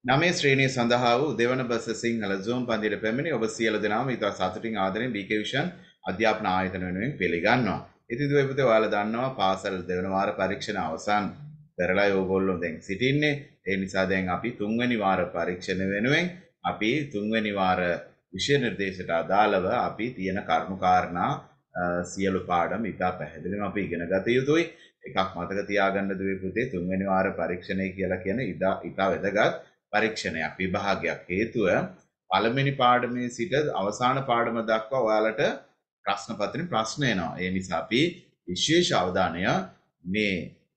නමේ ශ්‍රේණිය සඳහා වූ දෙවන බස සිංහල Zoom පන්තියට පැමිණි ඔබ සියලු දෙනාම ඉතා සතුටින් ආදරෙන් BK විෂන් අධ්‍යාපන ආයතන වෙනුවෙන් පිළිගන්නවා. ඉතින් දුවේ පුතේ ඔයාලා දන්නවා පාසල් දෙවන වාර පරීක්ෂණ අවසන් කරලා ඕගොල්ලෝ දැන් සිටින්නේ. ඒ නිසා දැන් අපි තුන්වෙනි වාර පරීක්ෂණ වෙනුවෙන් අපි තුන්වෙනි වාර විෂය නිර්දේශයට අදාළව අපි තියෙන කරුණු කාරණා සියලු පාඩම් ඉතා පැහැදිලිව අපි ඉගෙන ගත යුතුයි. එකක් මතක තියාගන්න දුවේ පුතේ තුන්වෙනි වාර පරීක්ෂණය කියලා කියන්නේ ඉතා වැදගත් පරීක්ෂණයක් විභාගයක් හේතුව පළවෙනි පාඩමේ සිට අවසාන පාඩම දක්වා ඔයාලට ප්‍රශ්න පත්‍රෙන් ප්‍රශ්න එනවා. ඒ නිසා අපි විශේෂ අවධානය මේ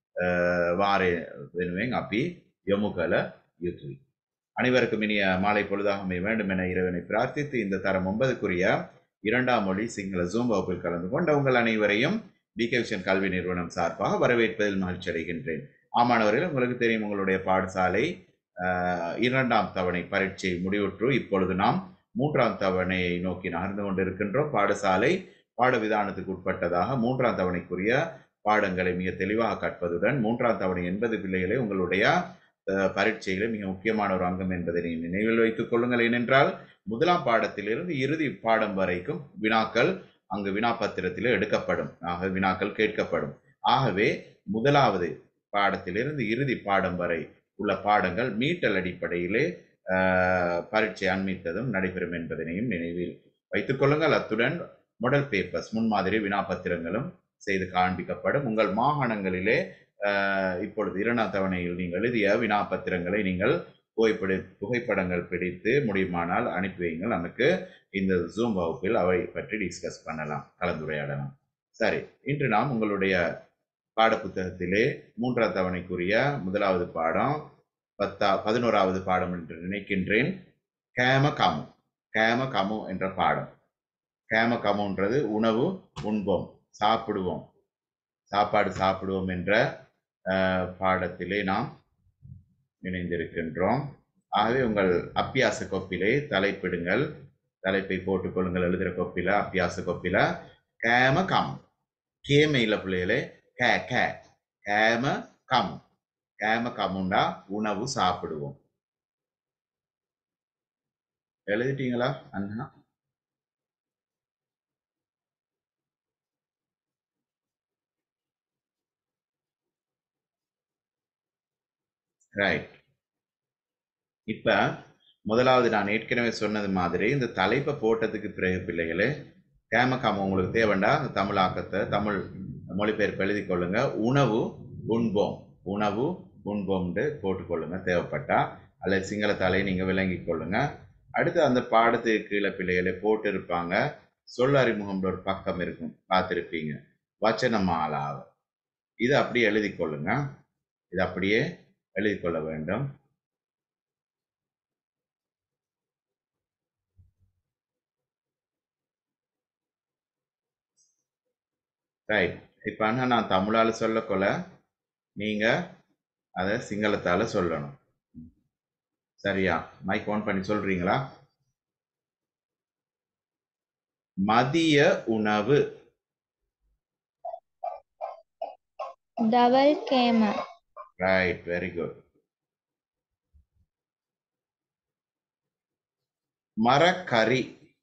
வாரே වෙනුවෙන් අපි යොමු කළ යුතුයි. அனைவருக்கும் இனிய மாலை பொழுதாக வேண்டும் என இறைவனை பிரார்த்தித்து இந்த தரம் 9க்குரிய இரண்டாம் மொழி சிங்கள ஜூம் வகுப்பில் கலந்து கொண்ட உங்கள் அனைவரையும் BK விஷன் கல்வி நிறுவனம் சார்பாக வரவேற்பதில் மகிழ்ச்சி அடைகின்றேன். ஆமாணவர்கள், உங்களுக்கு தெரியும் உங்களுடைய பாடசாலை இரண்டாம் தவணை பரீட்சை முடிவுற்று இப்பொழுது நாம் மூன்றாம் தவணையை நோக்கி நகர்ந்து கொண்டிருக்கின்றோம். பாடசாலை பாட விதானத்துக்கு உட்பட்டதாக மூன்றாம் தவணைக்குரிய பாடங்களை மிக தெளிவாக கற்பதுடன் மூன்றாம் தவணை 80 பிள்ளைகளை உங்களுடைய பரீட்சையில மிக முக்கியமான ஒரு அங்கம் என்பதை நினைவில் வைத்துக் கொள்ளுங்கள். ஏனென்றால் முதலாம் பாடத்திலிருந்து இறுதி பாடம் வரைக்கும் வினாக்கள் அங்கு வினாப்பத்திரத்தில் எடுக்கப்படும், ஆக வினாக்கள் கேட்கப்படும். ஆகவே முதலாவது பாடத்திலிருந்து இறுதி பாடம் வரை உள்ள பாடங்கள் மீட்டல் அடிப்படையிலே பரீட்சை அண்மித்ததும் நடைபெறும் என்பதனையும் நினைவில் வைத்துக் கொள்ளுங்கள். அத்துடன் மாடல் பேப்பர்ஸ் முன்மாதிரி வினாப்பத்திரங்களும் செய்து காண்பிக்கப்படும். உங்கள் மாகாணங்களிலே இப்பொழுது இரண்டாம் தவணையில் நீங்கள் எழுதிய வினாப்பத்திரங்களை நீங்கள் புகைப்படங்கள் பிடித்து முடியுமானால் அனுப்பி வையுங்கள். நமக்கு இந்த ஜூம் வகுப்பில் அவை பற்றி டிஸ்கஸ் பண்ணலாம், கலந்துரையாடலாம். சரி, இன்று நாம் உங்களுடைய பாடப்புத்தகத்திலே மூன்றாம் தவணைக்குரிய முதலாவது பாடம் 11வது பாடம் என்று நினைக்கின்றேன். கேம கமு. கேம கமு என்ற பாடம். கேம கமுன்றது உணவு உண்போம், சாப்பிடுவோம், சாப்பாடு சாப்பிடுவோம் என்ற பாடத்திலே நாம் இணைந்திருக்கின்றோம். ஆகவே உங்கள் அப்பியாச கோப்பிலே தலைப்பிடுங்கள், தலைப்பை போட்டுக்கொள்ளுங்கள். எழுதுகிற கோப்பில அப்பியாச கோப்பில கேம கம். கேம இல்ல பிள்ளைகளே, கே கே கேம கம். கேம கமுண்டா உணவு சாப்பிடுவோம். எழுதிட்டீங்களா அண்ணா? ரைட். இப்ப முதலாவது நான் ஏற்கனவே சொன்னது மாதிரி இந்த தலைப்பை போட்டதுக்கு பிறகு பிள்ளைகளே கேமக்காம உங்களுக்கு தேவைண்டா அந்த தமிழாக்கத்தை தமிழ் மொழிபெயர்ப்பு எழுதி கொள்ளுங்க. உணவு உண்போம், உணவு உண்போம்னு போட்டுக்கொள்ளுங்க தேவைப்பட்டா, அல்லது சிங்களத்தாலே நீங்க விளங்கி கொள்ளுங்க. அடுத்து அந்த பாடத்துக்கு கீழே பிள்ளைகளை போட்டு இருப்பாங்க, சொல் அறிமுகம்ன்ற ஒரு பக்கம் இருக்கும், பார்த்துருப்பீங்க. வச்சனமாலாவை இது அப்படியே எழுதி கொள்ளுங்க. இது அப்படியே எழுதி கொள்ள வேண்டும். ரைட். இப்போ நான் தமிழால சொல்லக்கொள்ள நீங்க அதை சிங்களத்தால சொல்லணும். சரியா? மைக் ஆன் பண்ணி சொல்றீங்களா? மதிய உணவு. දවල් කෑම. Right, very good. மரக்கறி.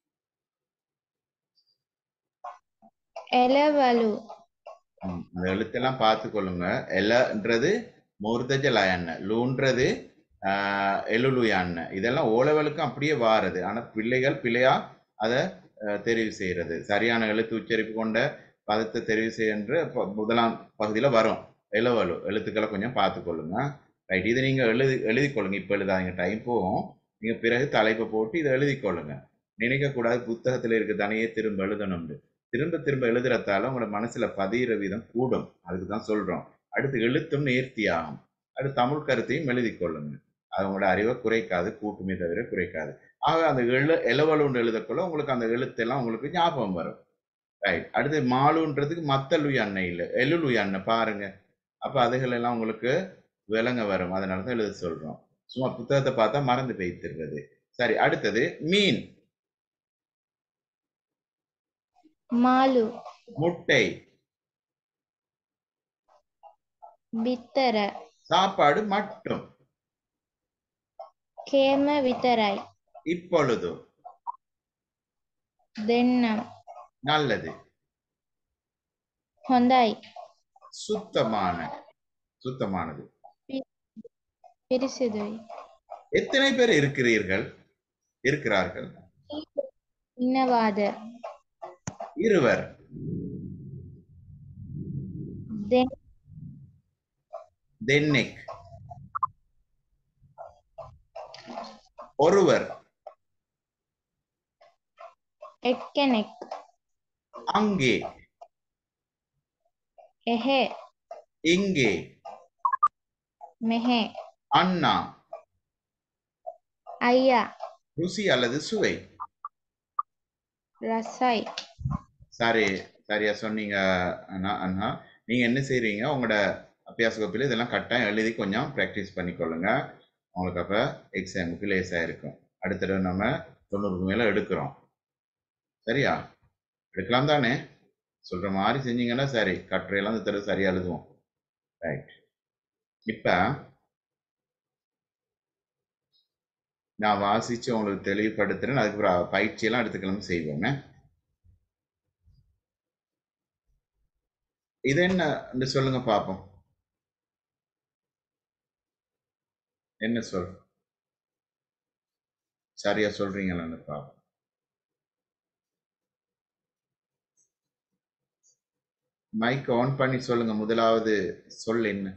එළවලු. அந்த எழுத்தெல்லாம் பார்த்து கொள்ளுங்க. எலன்றது மூர்தஜ லயன்ன, லூன்றது எலுலுயான்ன. இதெல்லாம் ஓலவலுக்கும் அப்படியே வாரது. ஆனால் பிள்ளைகள் பிள்ளையா அதை தெரிவு செய்யறது. சரியான எழுத்து உச்சரிப்பு கொண்ட பதத்தை தெரிவு செய்ய முதலாம் பகுதியில் வரும். எலவலு எழுத்துக்களை கொஞ்சம் பார்த்து கொள்ளுங்க. ரைட், இதை நீங்கள் எழுதி கொள்ளுங்க. இப்போ எழுதாதீங்க, டைம் போகும். நீங்கள் பிறகு தலைப்பை போட்டு இதை எழுதி கொள்ளுங்க. நினைக்கக்கூடாது புத்தகத்தில் இருக்க தனியே திரும்ப எழுதணும்னு. திரும்ப திரும்ப எழுதுறதால உங்களோட மனசுல பதிகிற வீதம் கூடும். அதுக்கு தான் சொல்றோம். அடுத்து எழுத்தும் நேர்த்தியாகும். அடுத்து தமிழ் கருத்தையும் எழுதி கொள்ளுங்க. அது உங்களோட அறிவை குறைக்காது, கூட்டுமே தவிர குறைக்காது. ஆக அந்த எலவலுன்னு எழுதக்குள்ள உங்களுக்கு அந்த எழுத்தெல்லாம் உங்களுக்கு ஞாபகம் வரும். ரைட். அடுத்து மாலுன்றதுக்கு மத்தலுய அண்ணன் இல்லை, எலுலுய அண்ணன் பாருங்க. அப்ப அதுகள் எல்லாம் உங்களுக்கு விளங்க வரும். அதனால தான் எழுத சொல்றோம். சும்மா புத்தகத்தை பார்த்தா மறந்து வைத்திருக்கிறது. சரி, அடுத்தது மீன். මාළු. முட்டை. බිත්තර. சாப்பாடு மட்டும். කේම විතරයි. இப்பொழுது දෙන්නම්. நல்லது හොඳයි. சுத்தமான சுத்தமானது පිරිසිදුයි. எத்தனை பேர் இருக்கிறார்கள் ඉන්නවාද? இருவர் தென்னிக் ஒருவர் එක්කෙනෙක්. அங்கே එහෙ. இங்கே මෙහෙ. அண்ணா අයියා. ருசி அல்லது சுவை රසයි. சரி சரியா சொன்னீங்க அண்ணா அண்ணா நீங்க என்ன செய்றீங்க உங்களோட அபியாச கோப்பில் இதெல்லாம் கட்டாயம் எழுதி கொஞ்சம் ப்ராக்டிஸ் பண்ணிக்கொள்ளுங்க உங்களுக்கு அப்ப எக்ஸாமுக்கு லேசா இருக்கும் அடுத்த தடவை நம்ம 90க்கு மேல எடுக்கிறோம் சரியா எடுக்கலாம் தானே சொல்ற மாதிரி செஞ்சீங்கன்னா சரி கட்டுரையெல்லாம் இந்த தடவை சரியா எழுதுவோம் ரைட் இப்ப நான் வாசிச்சு உங்களுக்கு தெளிவுபடுத்துறேன் அதுக்கப்புறம் பயிற்சியெல்லாம் அடுத்த கிழமை செய்வோமே இது என்ன சொல்லுங்க பாப்போம் என்ன சொல் சரியா சொல்றீங்களான்னு பாப்போம் மைக் ஆன் பண்ணி சொல்லுங்க முதலாவது சொல் என்ன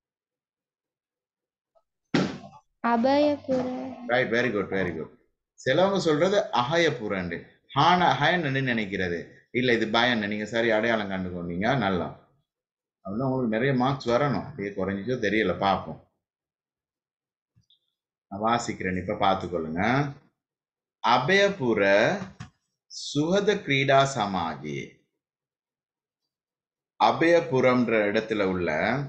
අභයපුර. ரைட் வெரி குட் சிலவங்க சொல்றது அகயபுரண்டு ஹயன்னு நினைக்கிறது இல்ல இது பயன்னு நீங்க சரி அடையாளம் கண்டுக்கொண்டீங்க நல்லா அப்படின்னா உங்களுக்கு நிறைய மார்க்ஸ் வரணும் அப்படியே குறைஞ்சிச்சோ தெரியல பார்ப்போம் நான் வாசிக்கிறேன் இப்ப பார்த்துக்கொள்ளுங்க அபயபுர சுகத கிரீடா சமாஜி அபயபுரம்ன்ற இடத்துல உள்ள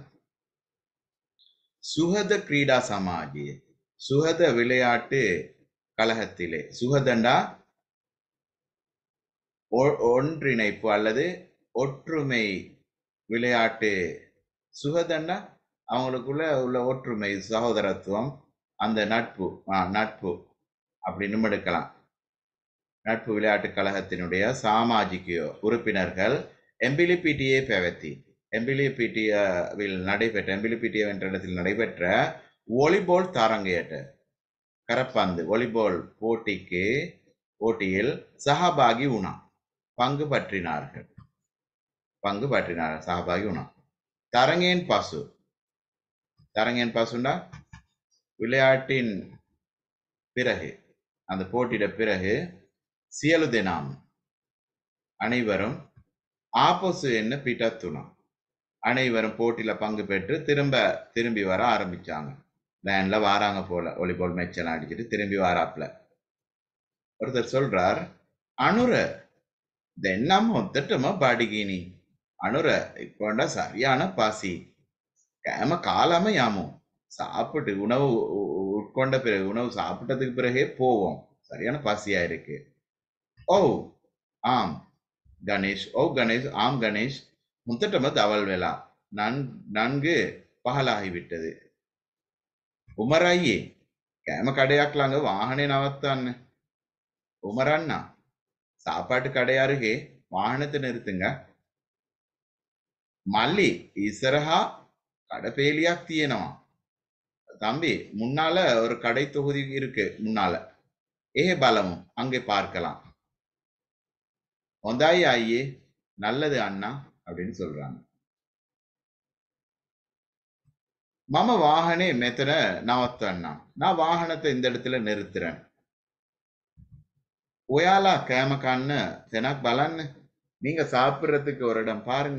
சுகத கிரீடா சமாஜி சுகத விளையாட்டு கழகத்திலே சுகதண்டா ஒன்றிணைப்பு அல்லது ஒற்றுமை விளையாட்டு சுகதண்டா அவங்களுக்குள்ள உள்ள ஒற்றுமை சகோதரத்துவம் அந்த நட்பு அப்படின்னு எடுக்கலாம் நட்பு விளையாட்டு கழகத்தினுடைய சாமாஜிக உறுப்பினர்கள் எம்பிலிபிடிஏ பெவத்தி எம்பிலிபிடியாவில் நடைபெற்ற எம்பிலிபிடியா என்ற இடத்தில் நடைபெற்ற வாலிபால் தாரங்கையற்ற கரப்பந்து வாலிபால் போட்டியில் சஹபாகி உணா பங்கு பற்றினார்கள் சஹபாகி உணா தரங்கேன் பாசுண்டா விளையாட்டின் பிறகு அந்த போட்டியிட பிறகு சியலு தினம் அனைவரும் ஆப்போசு என்ன பிட்டத்துணா அனைவரும் போட்டியில பங்கு பெற்று திரும்பி வர ஆரம்பிச்சாங்க வேன்ல வாராங்க போல வாலிபால் மேட்ச் எல்லாம் அடிச்சுட்டு திரும்பி வாராப்ல ஒருத்தர் சொல்றார் அனுர தென்னம் ஒத்தட்டமா பாடிகினி அனுர இப்போண்டா சரியான பாசி கேம காலாம யாமோ சாப்பிட்டு உணவு உட்கொண்ட பிறகு உணவு சாப்பிட்டதுக்கு பிறகே போவோம் சரியான பசியா இருக்கு ஓ ஆம் கணேஷ் ஆம் கணேஷ் முத்தட்டம தவல் வேளா நன்கு பகலாகிவிட்டது உமராயே கேம கடையாக்கலாங்க வாகனே நவத்தான்னு உமரண்ணா சாப்பாட்டு கடை அருகே வாகனத்தை நிறுத்துங்க மல்லி இசரஹா கடைப்பேலியாக் தீயனவா தம்பி முன்னால ஒரு கடை தொகுதி இருக்கு முன்னால பலமும் அங்கே பார்க்கலாம் ஒந்தாயி ஆயே நல்லது அண்ணா அப்படின்னு சொல்றாங்க மம வாகனே மெத்தன நவத்த அண்ணா நான் வாகனத்தை இந்த இடத்துல நிறுத்துறேன் ஒயாலா கேமக்கான்னு தெனாக் பலன்னு நீங்க சாப்பிடுறதுக்கு ஒரு இடம் பாருங்க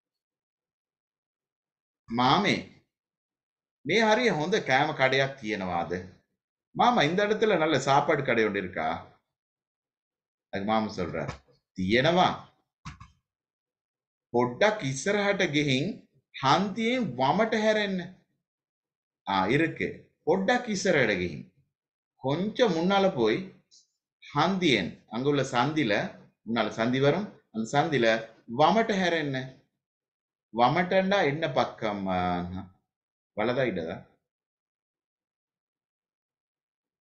மாமே நீ ஹரிய ஹொந்த கேம கடையாக் தீயனவாது மாமா இந்த இடத்துல நல்ல சாப்பாடு கடை ஒன்று இருக்கா அதுக்கு மாமா சொல்றார் தீயனவா பொட்டக் இசரஹட்ட கிஹிங் ஹந்தியின் வமட்ட ஹெரன்னு இருக்கு பொட்டக் இசரஹட்ட கிஹிங் கொஞ்சம் முன்னால போய் ஹந்தியன் அங்க உள்ள சந்தில முன்னால சந்தி வரும் அந்த சந்தில வமட்ட ஹெரன்னு வமட்டண்டா என்ன பக்கம் வலதா இடதா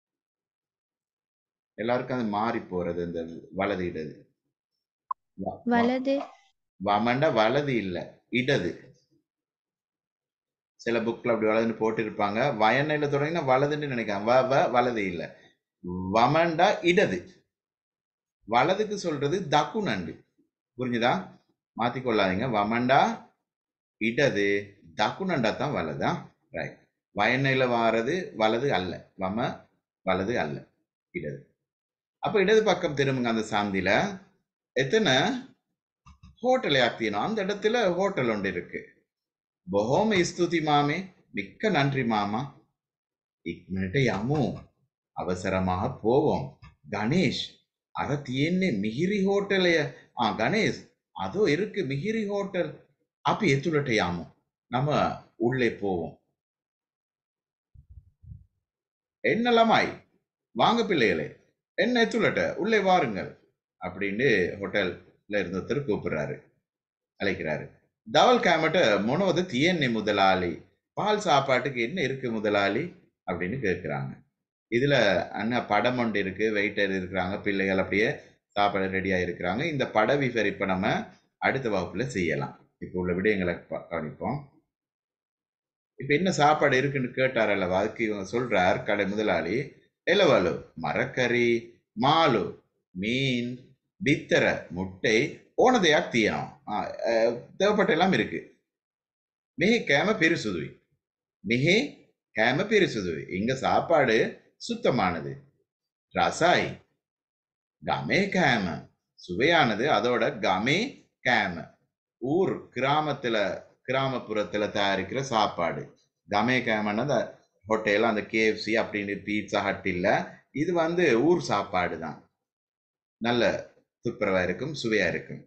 எல்லாருக்கும் அது மாறி போறது இந்த வலது இடது. வலது. வமண்டா வலது இல்ல, இடது. சில புக்ல அப்படி வலதுன்னு போட்டிருப்பாங்க. வயனையில தொடங்கினா வலதுன்னு நினைக்கிறேன். வலது இல்ல. வமண்டா இடது. வலதுக்கு சொல்றது தக்குனண்டு. புரிஞ்சுதா? மாத்திக்கொள்ளாதீங்க. வமண்டா இடது, தக்குனண்டா தான் வலதா. ரைட். வயனையில வாரது வலது அல்ல. வலது அல்ல, இடது. அப்ப இடது பக்கம் திரும்புங்க. அந்த சாந்தில எத்தனை ஹோட்டலை ஆக்தியணும். அந்த இடத்துல ஹோட்டல் ஒன்று இருக்கு. බොහොම ස්තුති மாமே, மிக்க நன்றி மாமா. ඉක්මනට යමු. அவசரமாக போவோம். கணேஷ், அற තියෙන්නේ මිහිරි හෝටලය. கணேஷ், அதோ இருக்கு மிகிரி ஹோட்டல். අපි එතුළට යමු. நம்ம உள்ளே போவோம். என்ன ළමයි, வாங்க பிள்ளைகளே, என்ன එතුළට உள்ளே வாருங்கள் அப்படின்னு ஹோட்டல்ல இருந்து ஒருத்தர் கூப்பிடுறாரு, அழைக்கிறாரு. தவல் கேமட்ட මොනවද තියෙන්නේ முதலாளி, பால் சாப்பாட்டுக்கு என்ன இருக்கு முதலாளி அப்படின்னு கேட்கிறாங்க. இதுல அண்ணா படம் ஒன்று இருக்கு, வெயிட்டர் இருக்கிறாங்க, பிள்ளைகள் அப்படியே சாப்பாடு ரெடியா இருக்கிறாங்க. இந்த பட விவரிப்பை நம்ம அடுத்த வகுப்புல செய்யலாம். இப்போ உள்ள விடயங்களை கவனிப்போம். இப்ப என்ன சாப்பாடு இருக்குன்னு கேட்டார் அல்லவா, அதுக்கு இவங்க சொல்றார் கடை முதலாளி, எலவலு மரக்கறி, மாலு மீன், பித்தர முட்டை, ஓனதையா தீயணும், தேவைப்பட்ட எல்லாம் இருக்கு. மிக கேம பெருசுதுவி, மிக கேம பெருசுதுவி, இங்க சாப்பாடு சுத்தமானது. ரசாய் கமே கேம, சுவையானது. அதோட கமே கேம, ஊர் கிராமப்புறத்துல தயாரிக்கிற சாப்பாடு. கமே கேமன்னா அந்த ஹோட்டல், அந்த கேஎஃப்சி அப்படின்னு பீட்சா ஹட் இல்ல. இது ஊர் சாப்பாடு தான். நல்ல துப்புரவா இருக்கும், சுவையா இருக்கும்.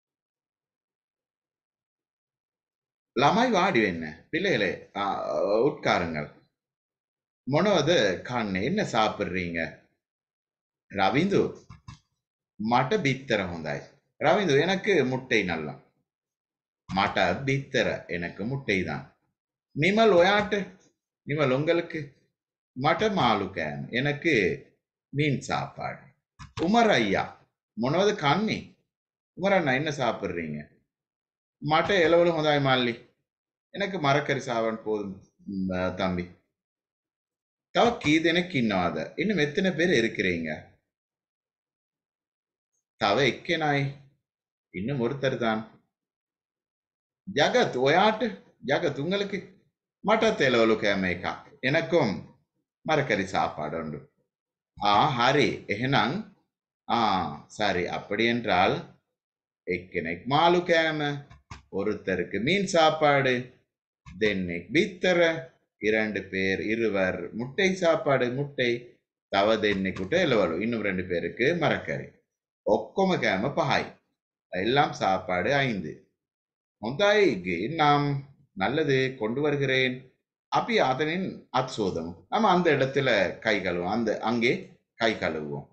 ළමයි வாடி என்ன, பிள்ளைகளே உட்காருங்கள். මොනවද කන්නේ, என்ன சாப்பிடுறீங்க? ரவிந்து, මට බිත්තර හොඳයි. ரவிந்து, எனக்கு முட்டை நல்லா. மට பித்தர, எனக்கு முட்டை தான். நிமல் ஒயாட்டு, நிமல் உங்களுக்கு? மට மாலு கேம், எனக்கு மீன் சாப்பாடு. உமர் ஐயா, මොනවද කන්නේ? உமர் அண்ணா, என்ன சாப்பிடுறீங்க? மට எலவலு හොඳයි மாலி, எனக்கு மரக்கறி சாப்பாடு போதும் தம்பி. தவ කී දෙනෙක් ඉන්නවද? இன்னும் எத்தனை பேர் இருக்கிறீங்க? தவ எக்கெனாய், இன்னும் ஒருத்தர் தான். ஜகத் ஒயாட்டு, ஜகத் உங்களுக்கு? மட்ட எலவலு கேம் එකක්, எனக்கும் மரக்கறி சாப்பாடு உண்டு. ஹரி එහෙනම් சரி, அப்படி என்றால் எக்கெනෙක් மாலு கேம, ஒருத்தருக்கு மீன் சாப்பாடு, தென்නෙක් பித்தர, இருவர் முட்டை சாப்பாடு, முட்டை. தவ தென்නෙකුට එළවලු, இன்னும் 2 பேருக்கு மரக்கறி. ஒக்கொம கேம பஹாய், எல்லாம் சாப்பாடு 5. ஹொந்தாய் நாம், நல்லது, கொண்டு வருகிறேன். அப்பி அதனின் அத்சோதம், நம்ம அந்த இடத்துல கை கழுவோம், அங்கே கை கழுவுவோம்.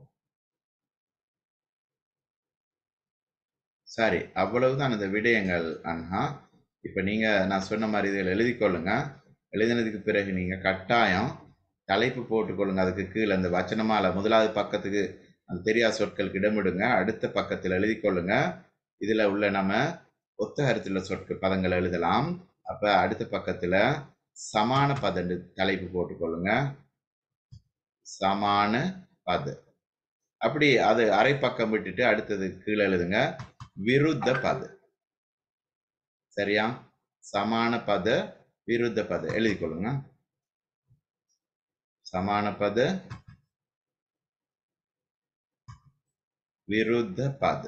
சரி, அவ்வளவுதான் இந்த விடயங்கள் அண்ணா. இப்ப நீங்க நான் சொன்ன மாதிரி இதில் எழுதி கொள்ளுங்க. எழுதினதுக்கு பிறகு நீங்க கட்டாயம் தலைப்பு போட்டுக்கொள்ளுங்க. அதுக்கு கீழே அந்த வச்சனமால முதலாவது பக்கத்துக்கு அந்த தெரியாத சொற்களுக்கு இடமிடுங்க. அடுத்த பக்கத்தில் எழுதி கொள்ளுங்க. இதுல உள்ள நம்ம ஒத்த கருத்துள்ள பதங்கள் எழுதலாம். அப்ப அடுத்த பக்கத்துல சமான பதண்டு தலைப்பு போட்டுக்கொள்ளுங்க. சமான பத, அப்படி அது அரை பக்கம் விட்டுட்டு அடுத்தது கீழே எழுதுங்க விருத்த பத. சரியா? சமான பத, விருத்த பத எழுதி கொள்ளுங்க. சமான பத, விருத்த பத.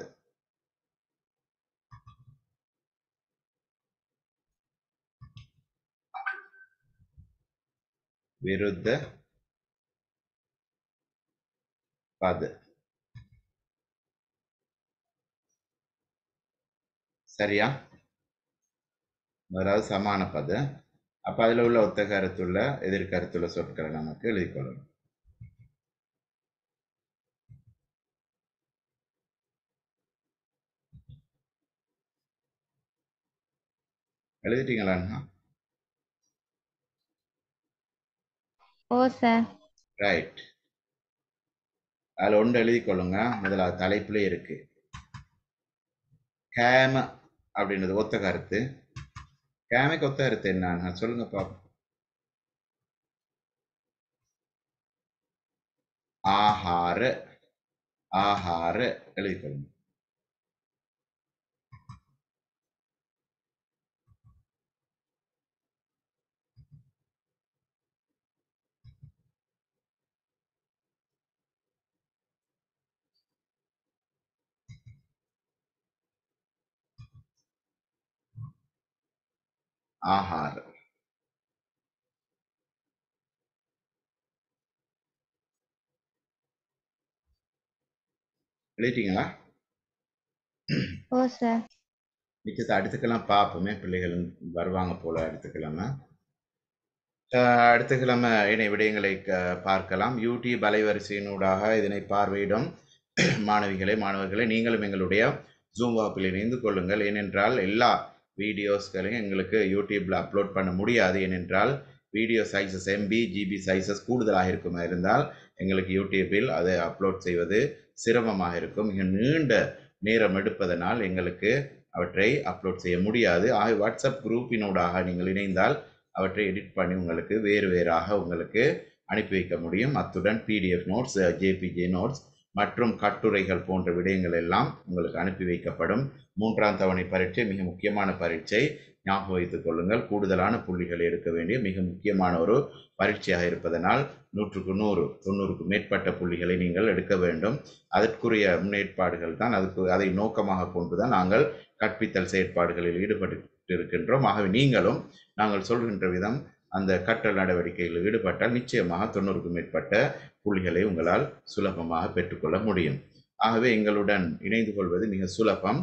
விருத்த பத. சரியா? அதாவது சமான பத. அப்ப அதுல உள்ள ஒத்த கருத்துள்ள எதிர்கருத்துள்ள சொற்களை நமக்கு எழுதி கொள்ளணும். எழுதிட்டீங்களா? ஓ சார். ரைட். அதில் ஒன்று எழுதி கொள்ளுங்க. முதலாவது தலைப்பிலே இருக்கு. கேம அப்படின்றது ஒத்த கருத்து. கேமைக்கு ஒத்த கருத்து என்ன சொல்லுங்க பாப்போம். ஆஹார. ஆஹார எழுதி கொள்ளுங்க. ஆஹார. எழுதிட்டீங்களா? ஓ சார். மிச்சத்தை அடுத்துக்கெல்லாம் பார்ப்போமே, பிள்ளைகள் வருவாங்க போல அடுத்துக்கிழமை. அடுத்துக்கிழமை இணை விடயங்களை பார்க்கலாம். யூடியூப் அலைவரிசையினூடாக இதனை பார்வையிடும் மாணவர்களே, நீங்களும் எங்களுடைய ஜூம் வகுப்பில் இணைந்து கொள்ளுங்கள். ஏனென்றால் எல்லா வீடியோஸ்களையும் எங்களுக்கு யூடியூப்பில் அப்லோட் பண்ண முடியாது. ஏனென்றால் video sizes MB GB sizes கூடுதலாக இருக்குமா இருந்தால் எங்களுக்கு யூடியூப்பில் அதை அப்லோட் செய்வது சிரமமாக இருக்கும். மிக நீண்ட நேரம் எடுப்பதனால் எங்களுக்கு அவற்றை அப்லோட் செய்ய முடியாது. ஆக வாட்ஸ்அப் குரூப்பினூடாக நீங்கள் இணைந்தால் அவற்றை எடிட் பண்ணி உங்களுக்கு வேறாக உங்களுக்கு அனுப்பி வைக்க முடியும். அத்துடன் பிடிஎஃப் நோட்ஸ், ஜேபிஜே நோட்ஸ் மற்றும் கட்டுரைகள் போன்ற விடயங்கள் எல்லாம் உங்களுக்கு அனுப்பி வைக்கப்படும். 3ஆம் தவணை பரீட்சை மிக முக்கியமான பரீட்சை, ஞாபகம் வைத்துக் கொள்ளுங்கள். கூடுதலான புள்ளிகளை எடுக்க வேண்டிய மிக முக்கியமான ஒரு பரீட்சையாக இருப்பதனால் 100க்கு 100 90க்கு மேற்பட்ட புள்ளிகளை நீங்கள் எடுக்க வேண்டும். அதற்குரிய முன்னேற்பாடுகள் தான், அதை நோக்கமாக கொண்டுதான் நாங்கள் கற்பித்தல் செயற்பாடுகளில் ஈடுபட்டு இருக்கின்றோம். ஆகவே நீங்களும் நாங்கள் சொல்கின்ற விதம் அந்த கற்றல் நடவடிக்கைகளில் ஈடுபட்டால் நிச்சயமாக 90க்கும் மேற்பட்ட புள்ளிகளை உங்களால் சுலபமாக பெற்றுக்கொள்ள முடியும். ஆகவே எங்களுடன் இணைந்து கொள்வது மிக சுலபம்.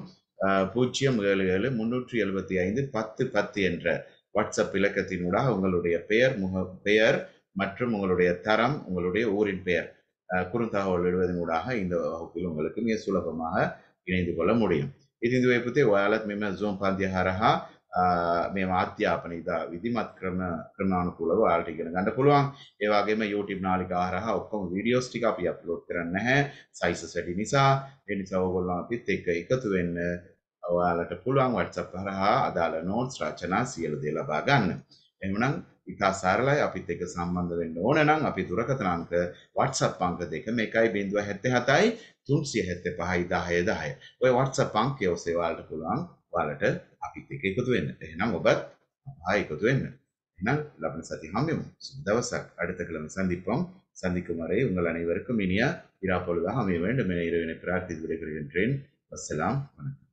077 375 10 10 என்ற வாட்ஸ்அப் இலக்கத்தினூடாக உங்களுடைய பெயர் மற்றும் உங்களுடைய தரம், உங்களுடைய ஊரின் பெயர் குறுந்தகவல் விடுவதனூடாக இந்த வகுப்பில் உங்களுக்கு மிக சுலபமாக இணைந்து கொள்ள முடியும். ඉතින් දුවේ ඔයාලත් මෙම Zoom පන්තිය හරහා මේම අධ්‍යාපන ඉතා විධිමත් ක්‍රමානුකූලව ඔයාලට ඉගෙන ගන්න පුළුවන්. ඒ වගේම YouTube නාලිකාව හරහා ඔක්කොම වීඩියෝස් ටික අපි අප්ලෝඩ් කරන්නේ නැහැ. සයිසස් වැඩි නිසා. ඒ නිසා ඕගොල්ලෝ අපිත් එක්ක එකතු වෙන්න ඔයාලට පුළුවන් WhatsApp හරහා අදාළ notes රචනා සියලු දේ ලබා ගන්න. එහෙමනම් ඉතා සරලයි. අපිත් එක්ක සම්බන්ධ වෙන්න ඕන නම් අපි දුරකථන අංක WhatsApp අංක දෙක මේකයි 077යි 375යි 10 10. ඔය WhatsApp අංකය ඔස්සේ ඔයාලට පුළුවන් ඔයාලට අපිත් එක්ක එකතු වෙන්න. එහෙනම් ඔබත් ආයෙ එකතු වෙන්න. එහෙනම් ලබන සති හම්බෙමු. සුබ දවසක්. அடுத்த கிழமை சந்திப்போம். சந்திக்கும் வரை உங்கள் அனைவருக்கும் இனிய இரா பொழுதாக அமைய வேண்டும் என இறைவனை பிரார்த்தித்து விடைபெறுகின்றேன். வஸ்ஸலாம். வணக்கம்.